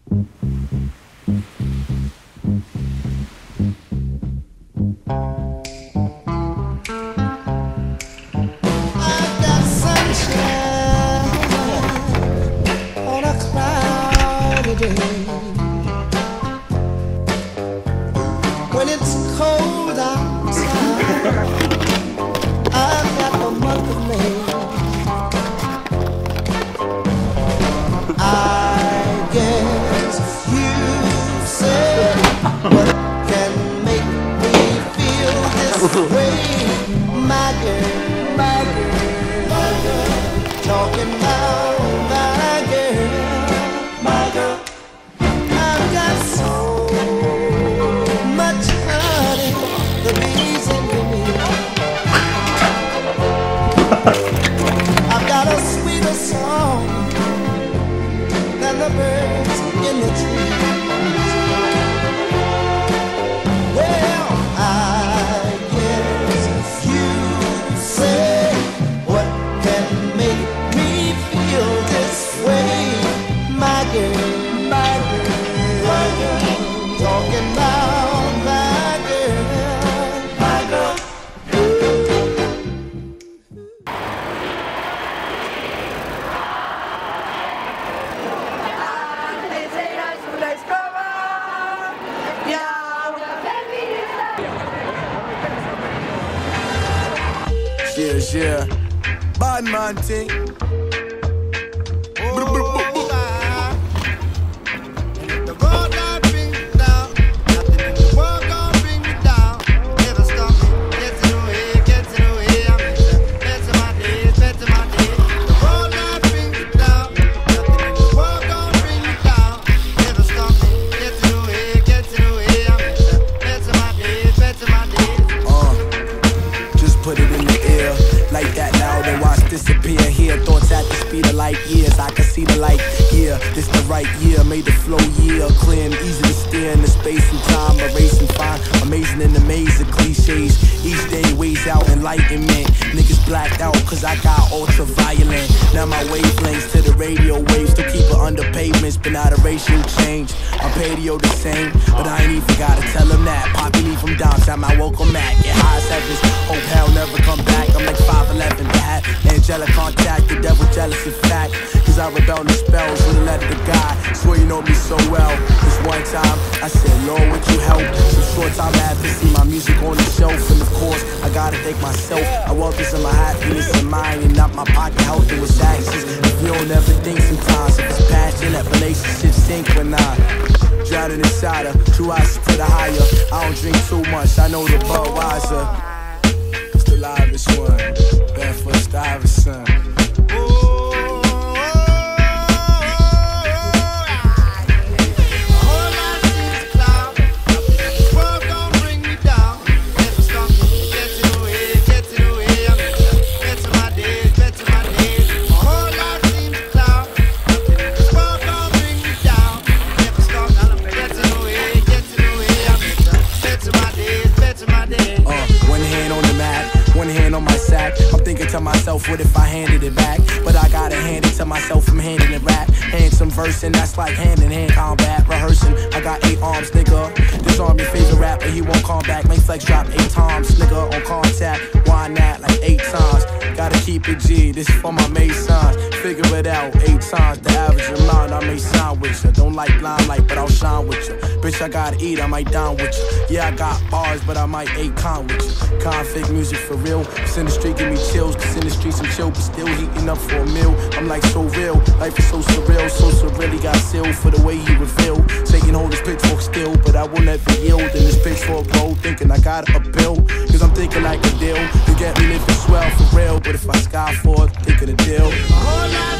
Yeah, bad man thing. The road I bring me down, nothing in the world gonna bring me down. Never stop me, get to the way, get to the way. I'm better my days, better my days. The road I bring me down, nothing in the world gonna bring me down. Never stop me, get to the way, get to the way. I'm better my days, better my days. Just put it in the air. Like that loud and watch disappear. Here thoughts at the speed of light years. I can see the light here. This the right year. Made the flow year clear and easy to steer in the space and time. Erasing fine. Amazing in the maze of cliches. Each day weighs out enlightenment. Niggas blacked out cause I got ultraviolet. Now my wavelengths to the radio waves. Still keep it under pavements, but not a racial change. I'm patio the same, but I ain't even gotta tell them that. Poppy leave from downtown, I welcome back. Get high as heavens, hope hell never come back. I'm like 5'11", the hat, angelic contact, the devil jealous in fact. Cause I rebel the spells with a letter to God. Swear you know me so well. This one time, I said, Lord, would you help? Some short time I have to see my music on the shelf. And of course, I gotta thank myself. I want this in my happiness and mine, and not my pocket health and with actions. If you don't ever think sometimes, if it's passion, that relationship synchronized. Drowning inside her, true eyes to the higher. I don't drink too much, I know the Budweiser. It's the livest one, Barefoot Stuyvesant. To myself, what if I handed it back? But I gotta hand it to myself from handing it rap. Hand some verse and that's like hand in hand combat. Rehearsing, I got 8 arms, nigga. Disarm your favorite rapper, he won't come back. Make flex drop 8 times, nigga, on contact. Why not like 8 times? Gotta keep it G, this is for my Masons. Figure it out, 8 times the average amount I may sign with you. Don't like limelight, but I'll shine with you. Bitch, I gotta eat, I might dine with you. Yeah, I got bars, but I might 8 con with you. Conflict music for real. Cause in the street give me chills, cause in the streets I'm chill, but still heating up for a meal. I'm like so real, life is so surreal, so surreally got sealed for the way you reveal. Satan hold his pitchfork still, but I will never yield in this pitchfork road, thinking I got a bill. Cause I'm thinking like a deal, you get me living swell for real, but if I sky for it, think of the deal.